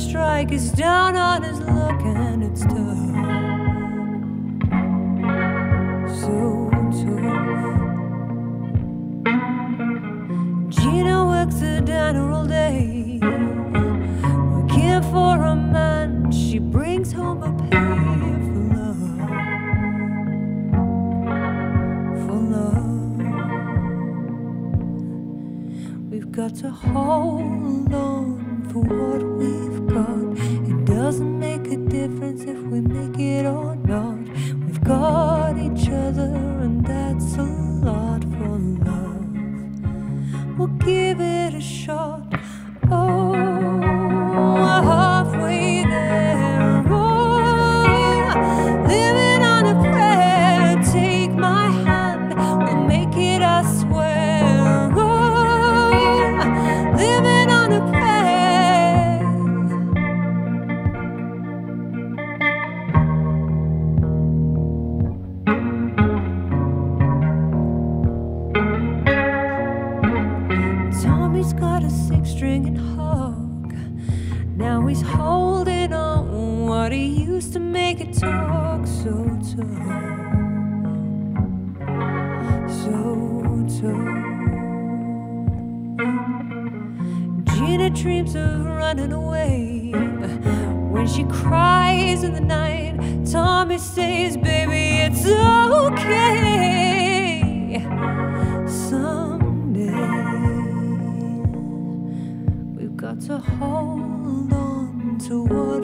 strike is down on his luck and it's tough, so tough. Gina works the diner all day, working for a man. She brings home a pay for love, for love. We've got to hold on for what we've got. It doesn't make a difference if we make it or not. We've got each other and that's a lot for love. We'll give it a shot. Oh, we're halfway there. Oh, living on a prayer. Take my hand, we'll make it, I swear. Oh, living on a prayer. Tommy's got a 6-string hog. Now he's holding on what he used to make it talk so tough, so tough. Gina dreams of running away. When she cries in the night, Tommy says, baby, it's okay. Someday we've got to hold on to what